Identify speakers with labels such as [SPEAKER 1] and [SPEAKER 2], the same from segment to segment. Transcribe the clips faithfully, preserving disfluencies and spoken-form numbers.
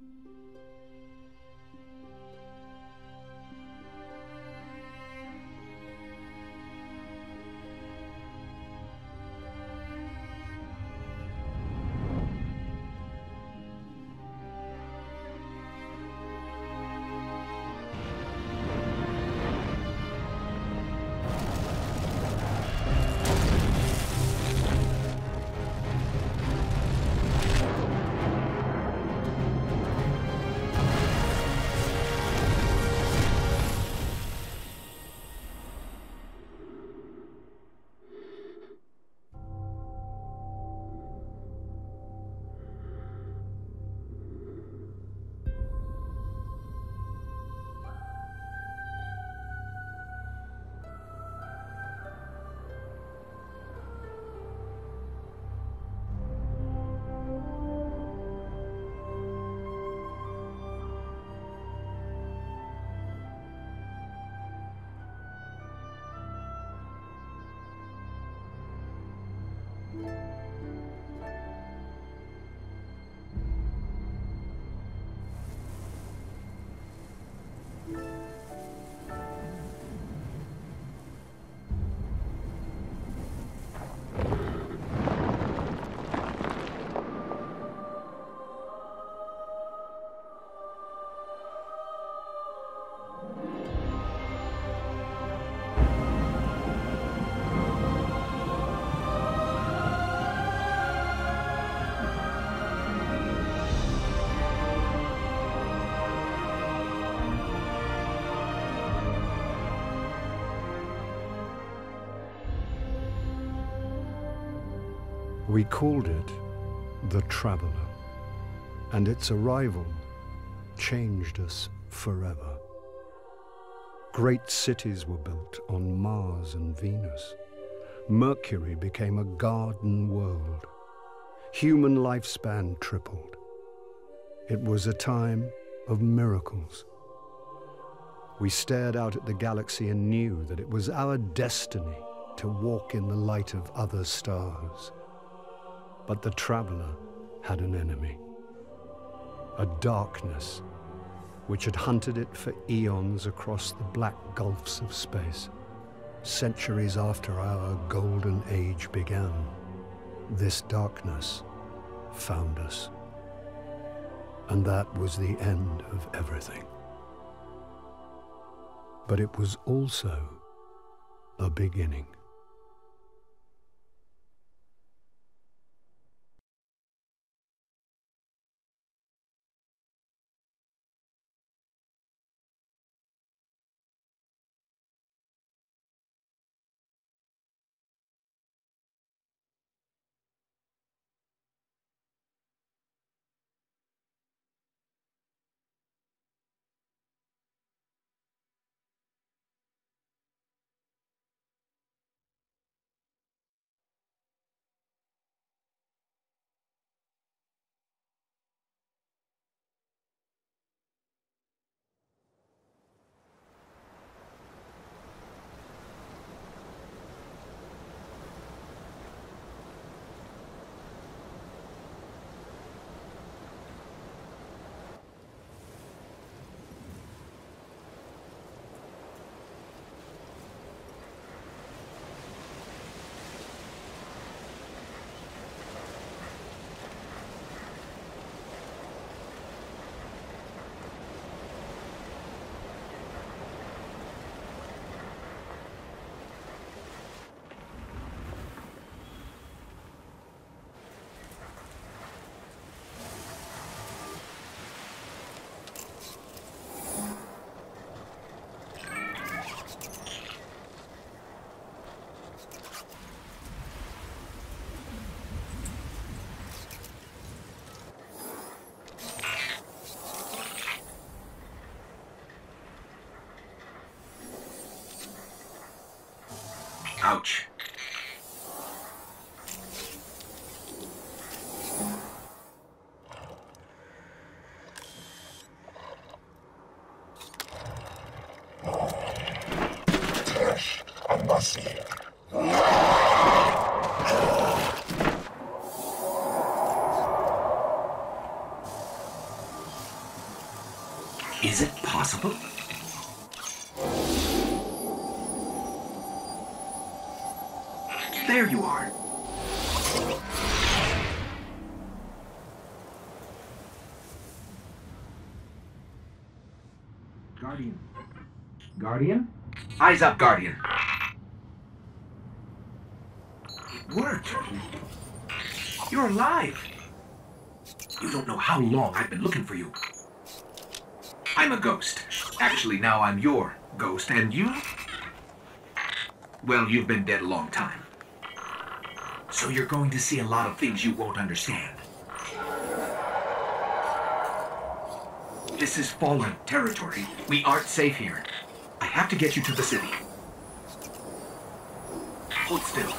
[SPEAKER 1] We called it the Traveler, and its arrival changed us forever. Great cities were built on Mars and Venus. Mercury became a garden world. Human lifespan tripled. It was a time of miracles. We stared out at the galaxy and knew that it was our destiny to walk in the light of other stars. But the Traveler had an enemy, a darkness which had hunted it for eons across the black gulfs of space. Centuries after our golden age began, this darkness found us. And that was the end of everything. But it was also a beginning.
[SPEAKER 2] Ouch.
[SPEAKER 3] Trash and messy.
[SPEAKER 2] There you are. Guardian. Guardian? Eyes up, Guardian. It worked. You're alive. You don't know how long I've been looking for you. I'm a ghost. Actually, now I'm your ghost, and you? Well, you've been dead a long time. So you're going to see a lot of things you won't understand. This is fallen territory. We aren't safe here. I have to get you to the city. Hold still.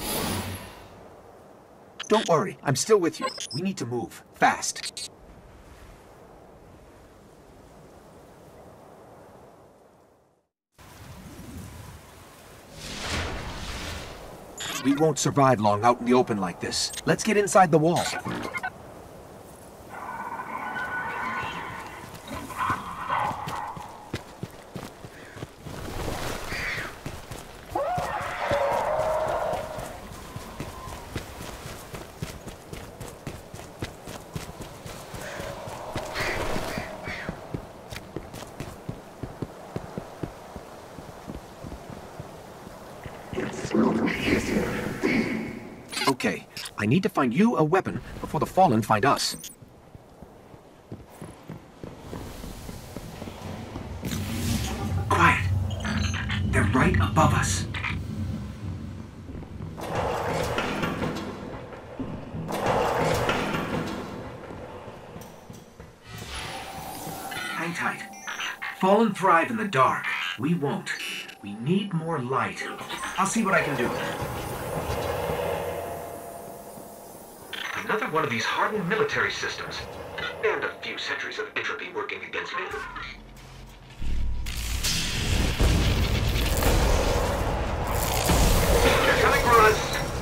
[SPEAKER 2] Don't worry, I'm still with you. We need to move, fast. We won't survive long out in the open like this. Let's get inside the wall. Okay, I need to find you a weapon before the Fallen find us. Quiet. They're right above us. Hang tight. Fallen thrive in the dark. We won't. We need more light. I'll see what I can do. Another one of these hardened military systems. And a few centuries of entropy working against me. They're coming for us!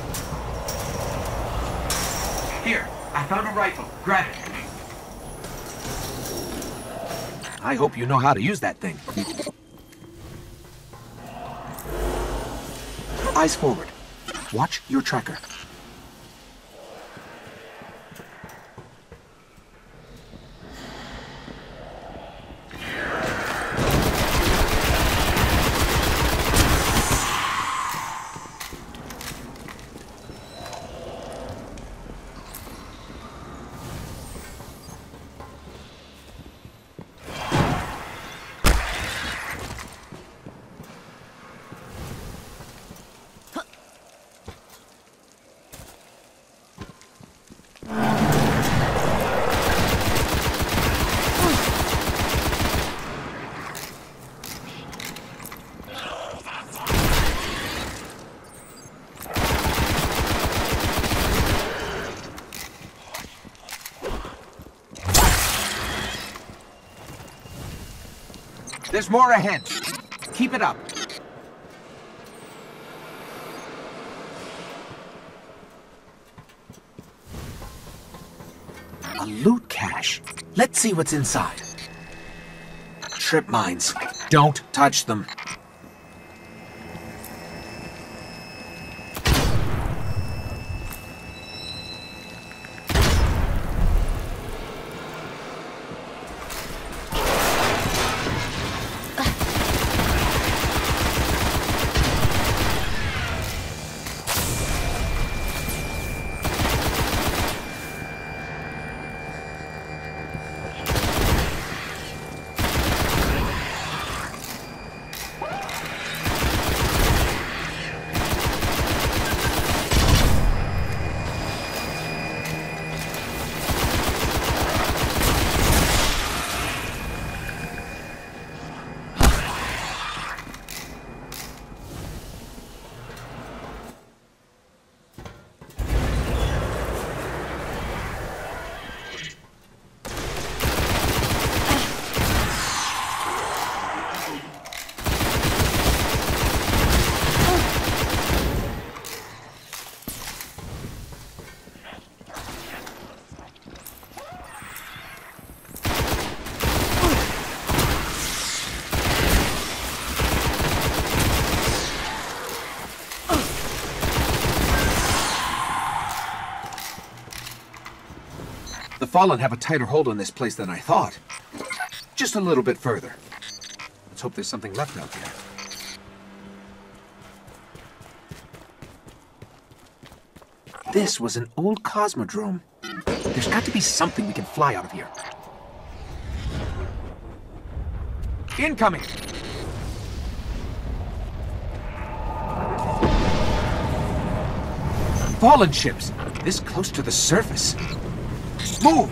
[SPEAKER 2] Here, I found a rifle. Grab it. I hope you know how to use that thing. Eyes forward. Watch your tracker. There's more ahead. Keep it up. A loot cache. Let's see what's inside. Trip mines. Don't touch them. Fallen have a tighter hold on this place than I thought. Just a little bit further. Let's hope there's something left out there. This was an old cosmodrome. There's got to be something we can fly out of here. Incoming! Fallen ships! This close to the surface. Move!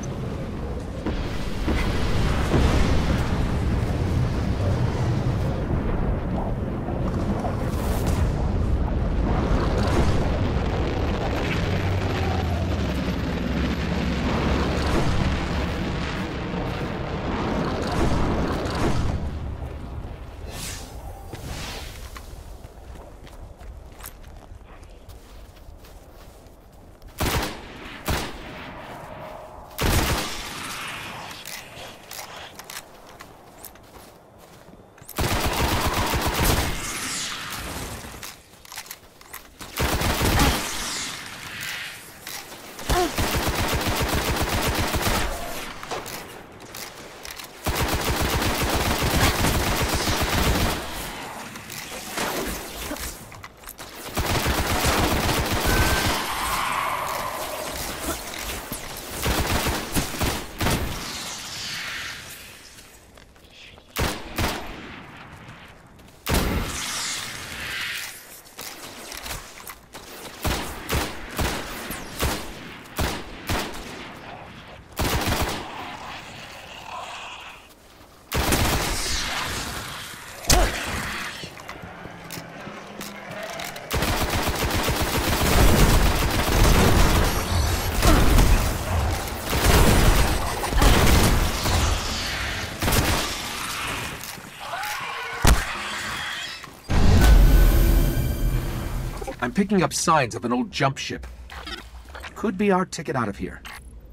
[SPEAKER 2] I'm picking up signs of an old jump ship. Could be our ticket out of here.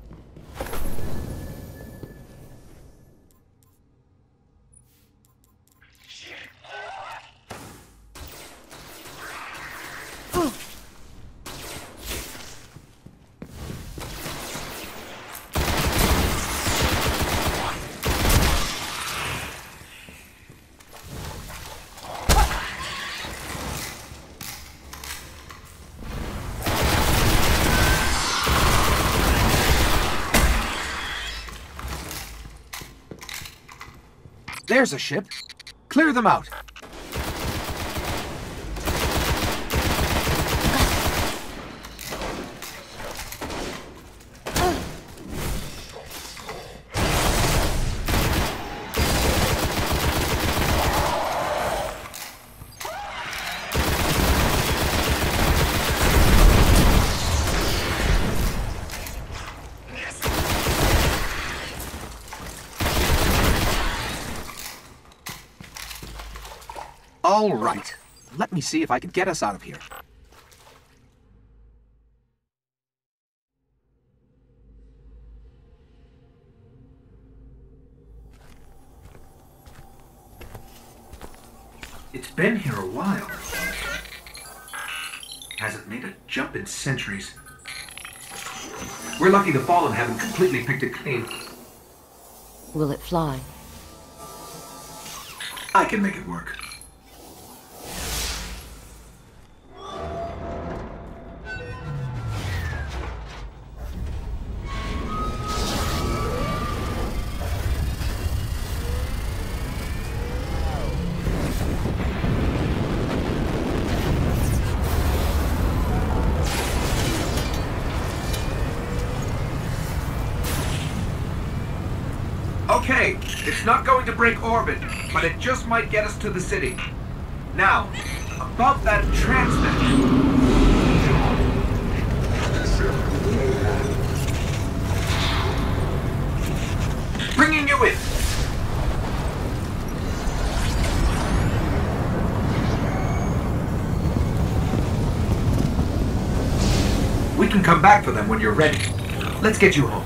[SPEAKER 2] There's a ship. Clear them out. All right. Let me see if I can get us out of here. It's been here a while. Hasn't made a jump in centuries. We're lucky the Fallen haven't completely picked it clean.
[SPEAKER 4] Will it fly?
[SPEAKER 2] I can make it work. Okay, it's not going to break orbit, but it just might get us to the city. Now, above that transmitter. Bringing you in. We can come back for them when you're ready. Let's get you home.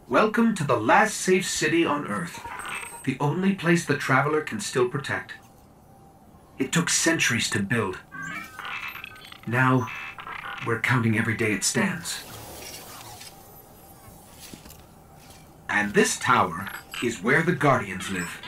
[SPEAKER 2] Welcome to the last safe city on Earth. The only place the Traveler can still protect. It took centuries to build. Now, we're counting every day it stands. And this tower is where the Guardians live.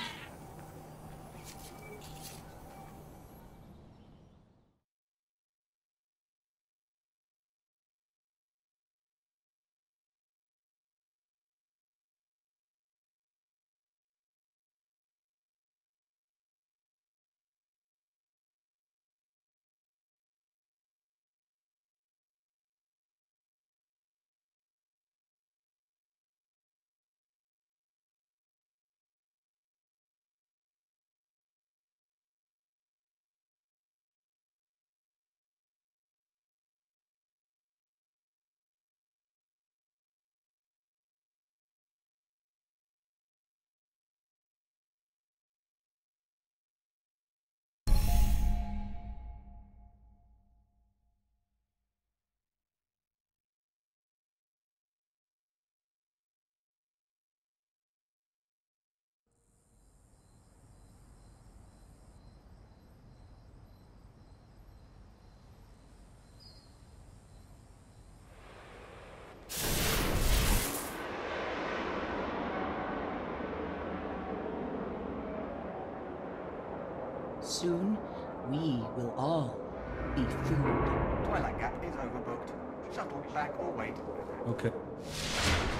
[SPEAKER 5] Soon, we will all be food.
[SPEAKER 6] Twilight Gap is overbooked. Shuttle back or wait.
[SPEAKER 7] Okay.